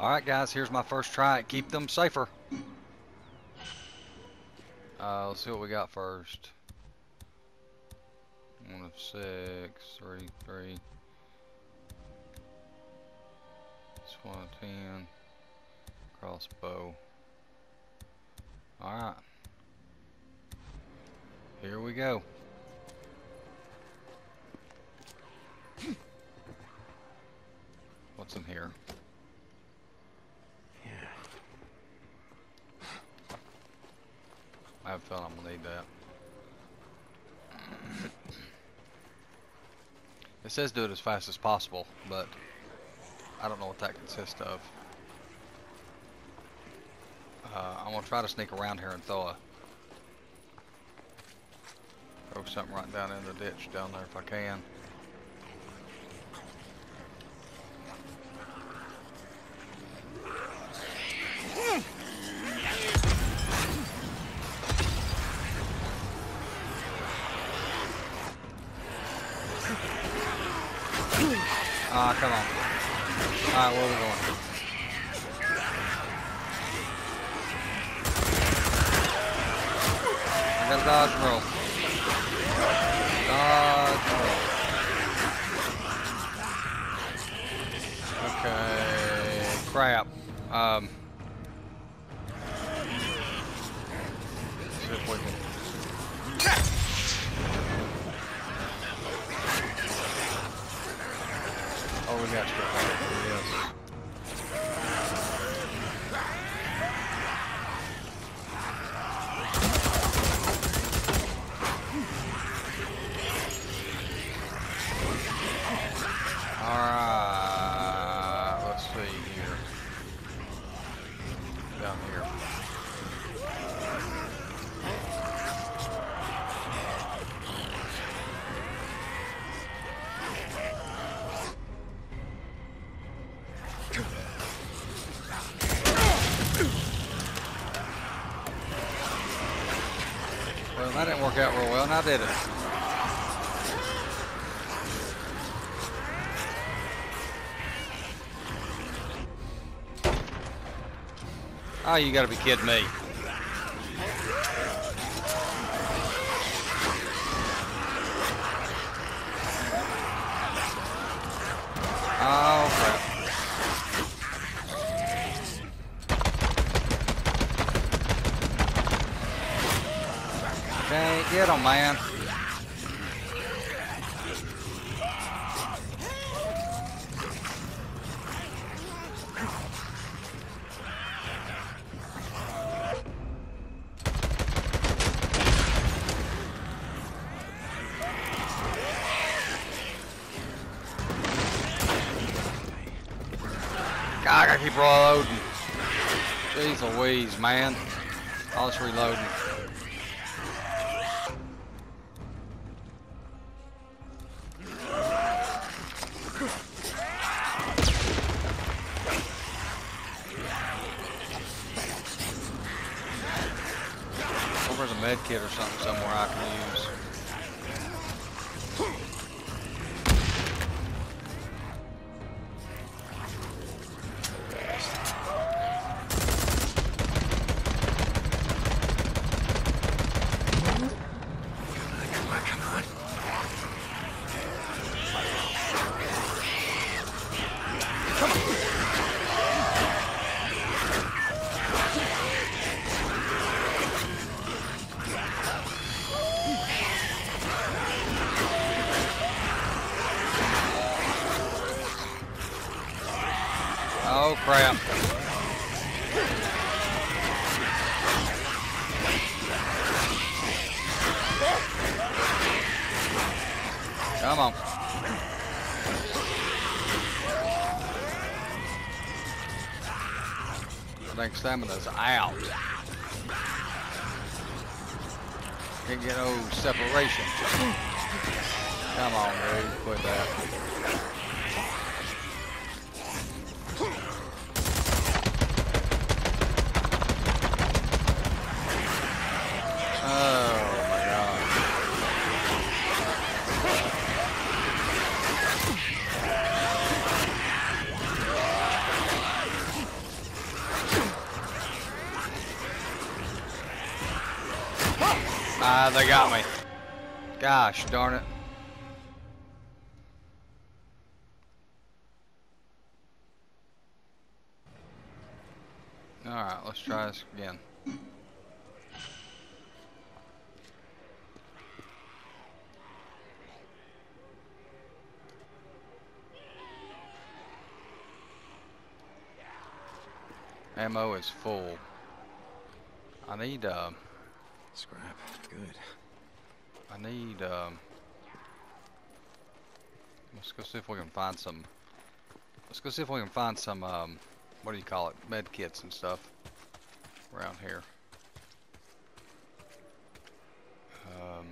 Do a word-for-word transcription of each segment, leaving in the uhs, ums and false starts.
Alright guys, here's my first try at keep them safer. Uh, let's see what we got first. One of six, three, three. This one of ten. Crossbow. Alright. Here we go. What's in here? Yeah. I have a feeling I'm gonna need that. It says do it as fast as possible, but I don't know what that consists of. Uh, I'm gonna try to sneak around here and throw a throw something right down in the ditch down there if I can. Ah, come on. Alright, where are we going? I gotta dodge and roll. Dodge and roll. Okay. Crap. Um. Let's see if we can. Oh, we got stuff out here, yes. Alright, let's see here. Down here. Well, that didn't work out real well, now did it? Oh, you gotta be kidding me. Oh, crap. Can't get him, man. God, I gotta keep reloading. Jeez Louise, man. All this reloading. Or there's a med kit or something somewhere I can use. Oh crap. Come on. I think stamina's out. Can't get no separation. Come on, dude. Quit that. Oh my God. Ah, they got me. Gosh darn it. Alright, let's try this again. Ammo is full. I need, um... Scrap. Good. I need, um... let's go see if we can find some... Let's go see if we can find some, um... what do you call it? Med kits and stuff around here. Um...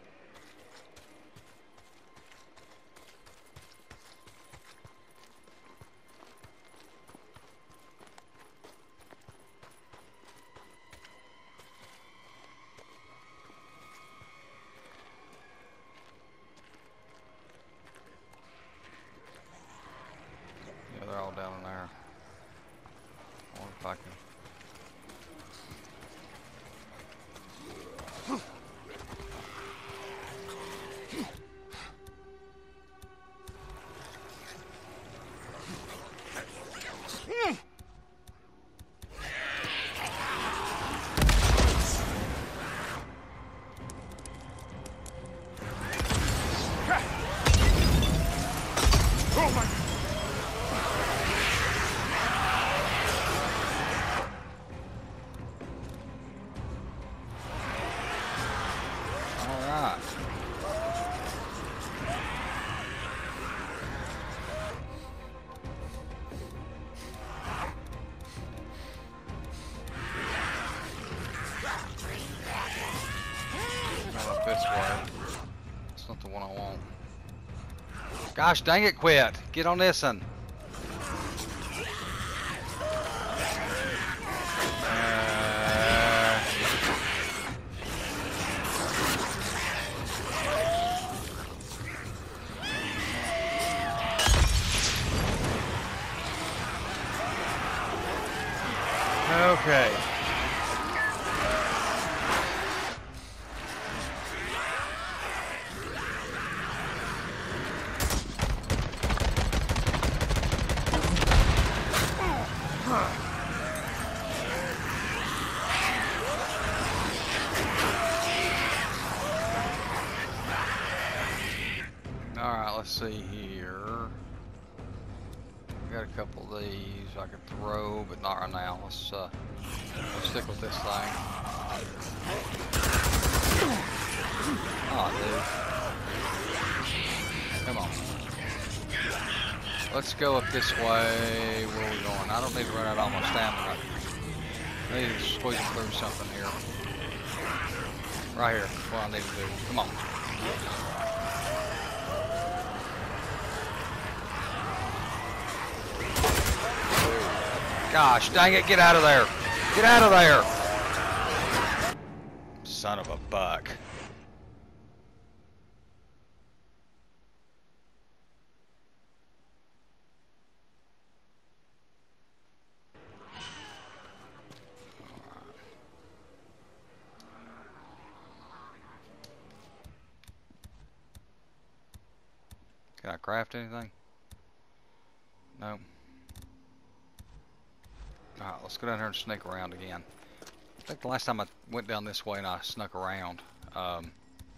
Yeah, they're all down in there. I wonder if I can... Alright. Not this way. It's not the one I want. Gosh dang it, quit! Get on this one. Uh, okay. Alright, let's see here. Got a couple of these I could throw, but not right now. Let's uh let's stick with this thing. Oh dude. Come on. Let's go up this way. Where are we going? I don't need to run out all my stamina. I need to squeeze through something here. Right here. That's what I need to do. Come on. Gosh, dang it, get out of there. Get out of there. Son of a buck. Can I craft anything? No. Alright, let's go down here and sneak around again. I think the last time I went down this way and I snuck around, um,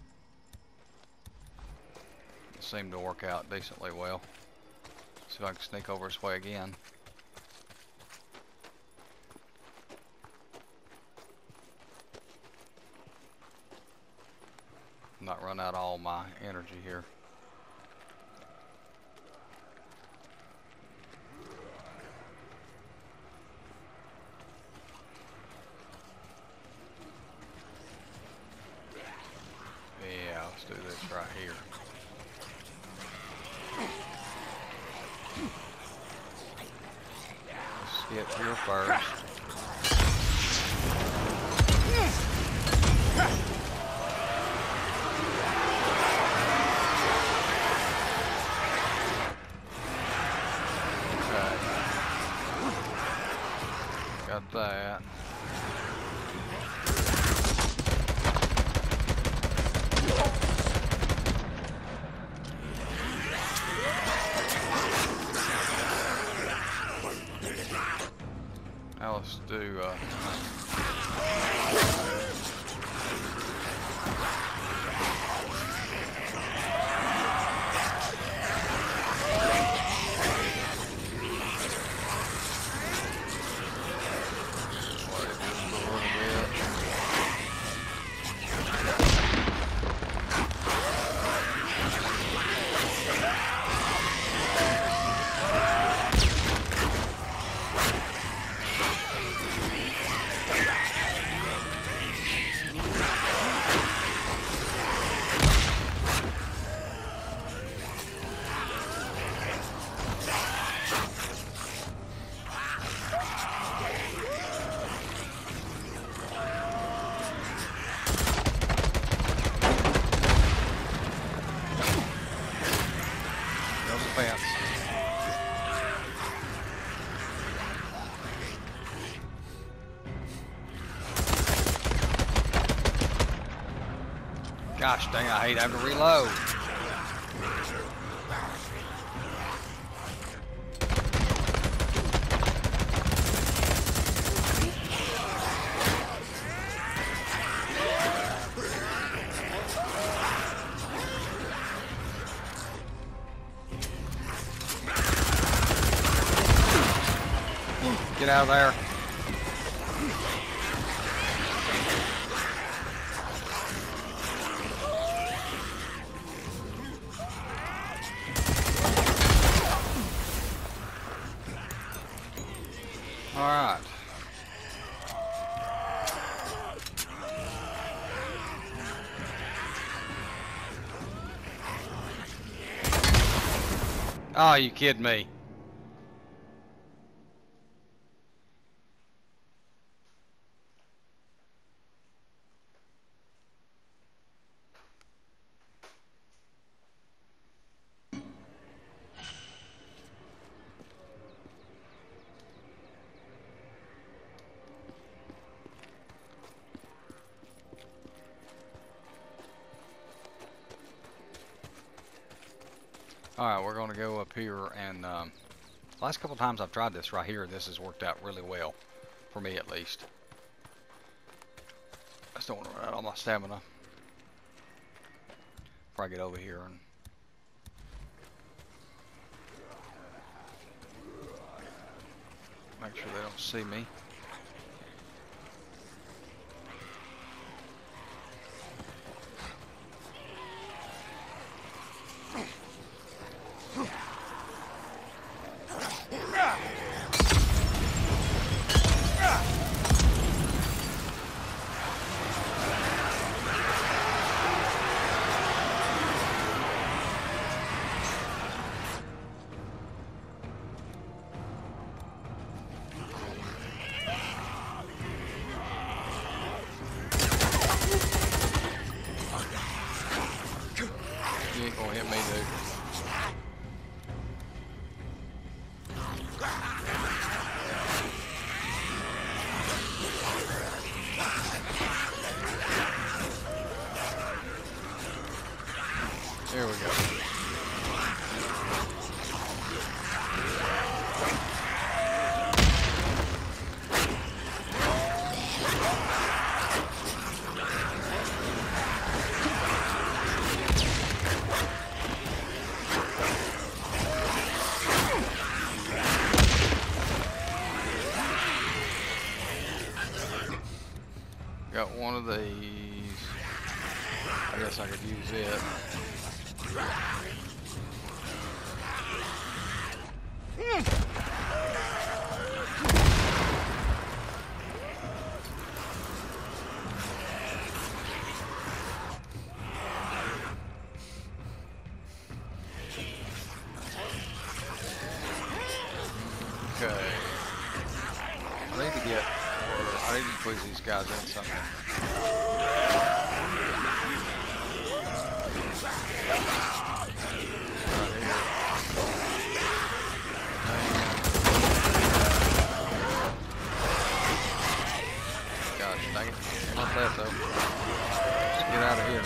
it seemed to work out decently well. See if I can sneak over this way again. Not run out all my energy here. Yeah, let's do this right here. Let's get here first. Okay. Got that. Now let's do, uh... Gosh dang, I hate having to reload. Get out of there. All right. Oh, you kidding me? Alright, we're going to go up here, and um, the last couple times I've tried this right here, this has worked out really well, for me at least. I just don't want to run out all my stamina before I get over here. And make sure they don't see me. You ain't gonna hit me, dude. There we go. Got one of these. I guess I could use it. Okay. I need to get, or I need to squeeze these guys in something. Gosh, dang it. Not that though. Just get out of here.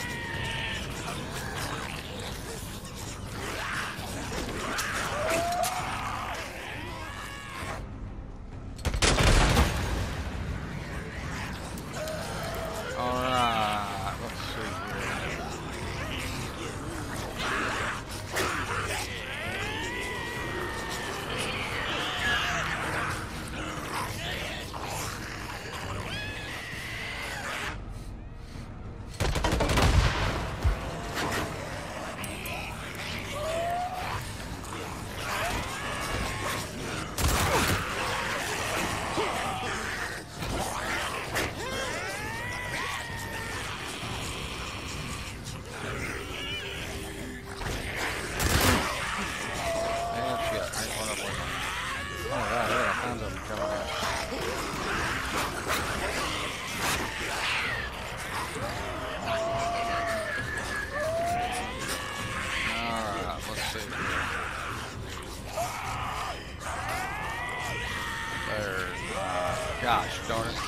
Gosh darn it.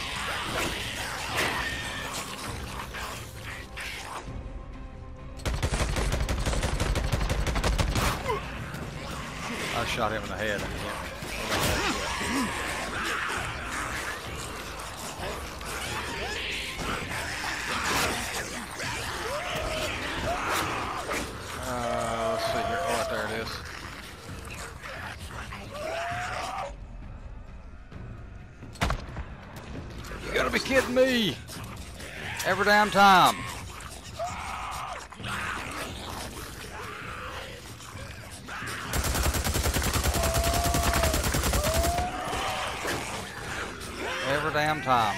I shot him in the head. And he hit me. Uh, let's see here. Oh, right there it is. You gotta be kidding me! Every damn time. Every damn time.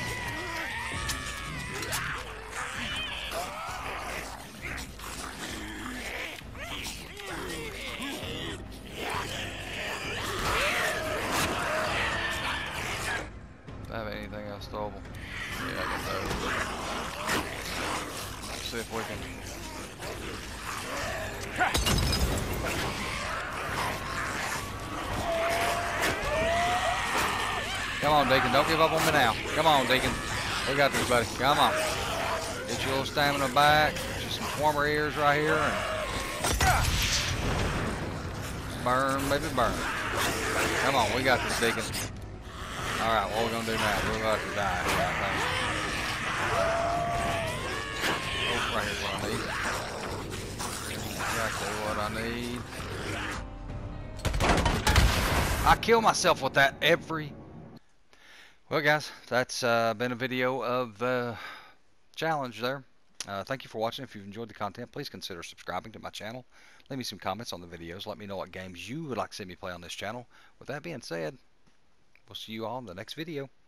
Do I have anything else throwable? Yeah, I got those. Let's see if we can. Come on, Deacon. Don't give up on me now. Come on, Deacon. We got this, buddy. Come on. Get your little stamina back. Get you some former ears right here. And burn, baby, burn. Come on. We got this, Deacon. All right. What are we going to do now? We're about to die. Oh, right here's what I need. Exactly what I need. I kill myself with that every... Well, guys, that's uh, been a video of uh, challenge there. Uh, thank you for watching. If you've enjoyed the content, please consider subscribing to my channel. Leave me some comments on the videos. Let me know what games you would like to see me play on this channel. With that being said, we'll see you all in the next video.